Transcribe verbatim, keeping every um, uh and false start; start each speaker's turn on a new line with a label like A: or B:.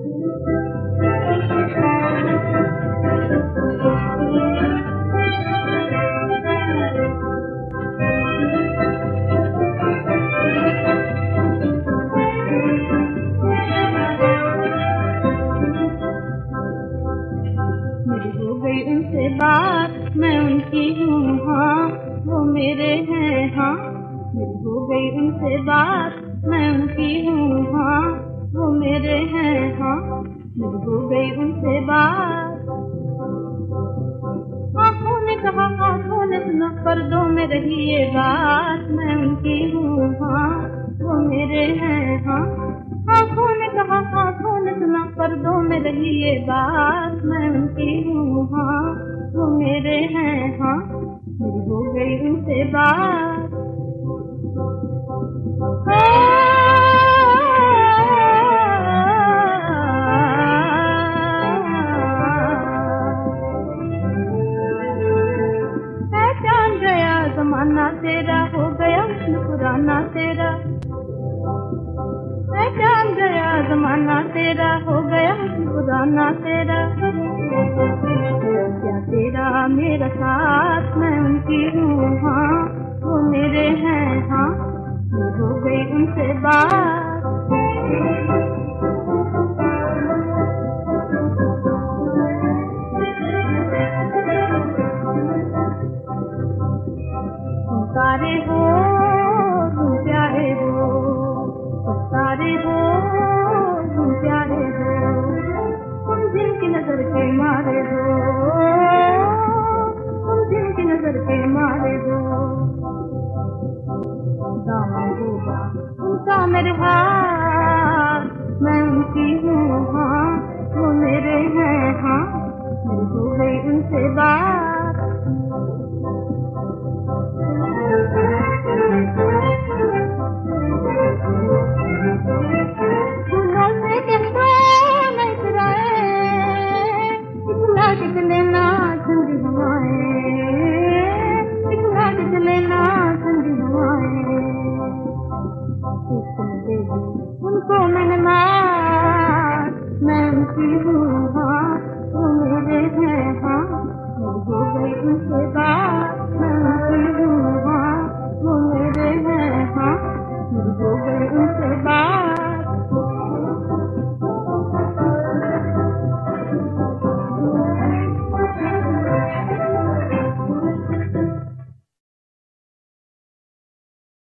A: हो गई उनसे बात, मैं उनकी हूँ हाँ, वो मेरे हैं हाँ। मेरी हो गई उनसे बात, मैं उनकी हूँ हाँ, वो मेरे हैं हाँ। मेरी हो गई उनसे बात, आँखों ने कहा आँखों ने सुना, पर्दों में रही ये बात, मैं उनकी हूँ हाँ, वो मेरे हैं हाँ। आँखों ने कहा आँखों ने सुना, पर्दों में रही ये बात, मैं उनकी हूँ हाँ, वो मेरे हैं हाँ। मेरी हो गई उनसे बात, पहचान गया जमाना तेरा, हो गया हुस्न पुराना तेरा। पहचान गया जमाना तेरा, हो गया हुस्न पुराना तेरा। क्या तेरा मेरा साथ, मैं उनकी हूँ हाँ, वो मेरे हैं हाँ। हो गई उनसे बात, तुम तारे हो तुम प्यारे हो, तुम तारे हो तुम प्यारे हो, तुम जिनकी नजर के मारे हो, तुम जिनकी नजर के मारे हो। दामन होगा उनका मेरे हाथ, मैं उनकी हूँ हाँ, वो मेरे हैं हाँ। मेरी हो गई उनसे बात, फूलों से कहता नहीं फिराए, इतना कि चले ना ठंडी हवाएं, इतना कि चले ना ठंडी हवाएं। उनको मैंने मार, मैं उनकी हूँ हाँ, वो मेरे हैं हाँ। मेरी हो गई उनसे बात, मैं उनकी हूँ हाँ, वो मेरे हैं हाँ। मेरी हो गई उनसे बात।